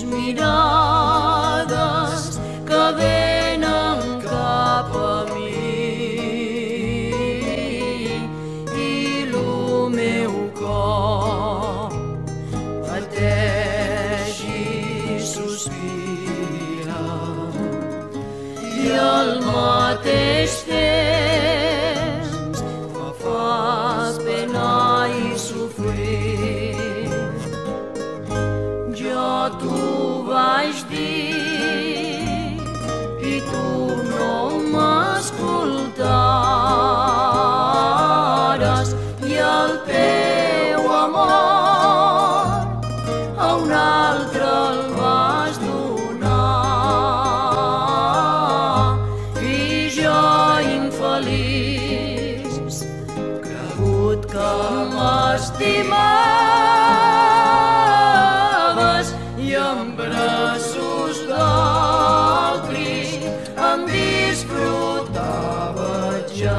mirades que venen cap a mi i lo meu cor pateix i sospira i al mateix temps me fas penar i sofrir. Jo t'ho vaig dir i tu no m'escoltares i el teu amor a un altre el vas donar i jo infeliç cregut que m'estimaves i en braços d'altri em disfrutava ja.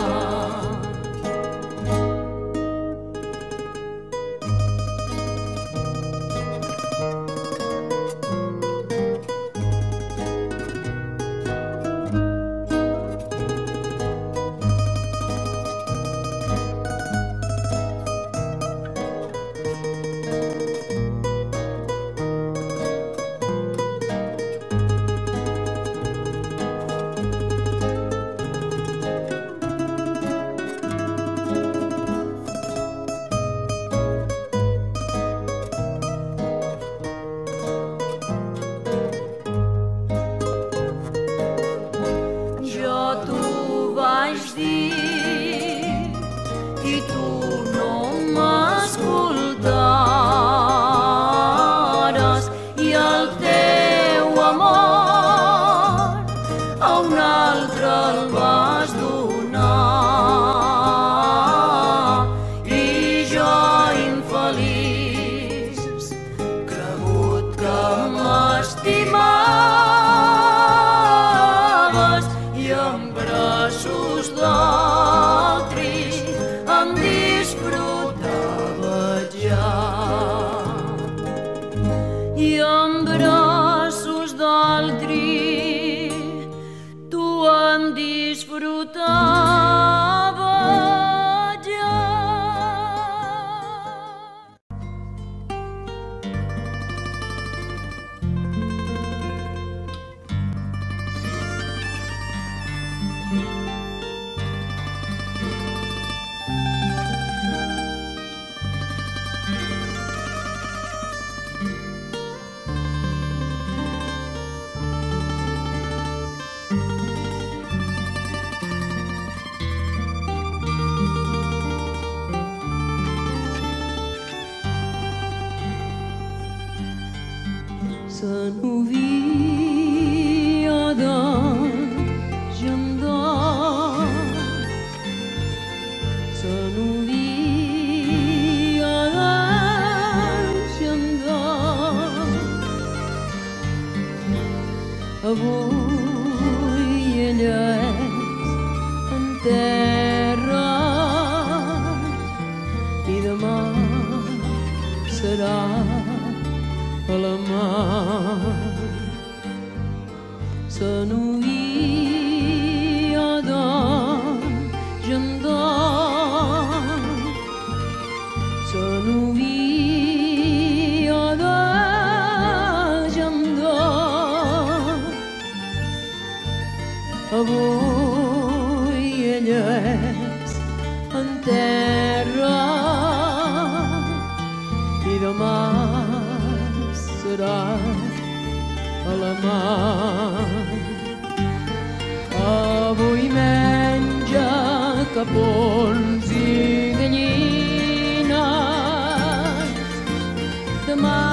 I tu no m'escoltares i el teu amor a un altre el vas donar i jo infeliç cregut que m'estimaves i en braços d'altri em disfrutava ja. I en braços d'altri tu em disfrutava ja. Se novia de gendar, se novia de gendar. Avui ella és en terra i demà serà a la mar. Se novia de gendar, se novia de gendar. Avui ella és en terra i demà serà a la mar. Avui menja capons i gallines, demà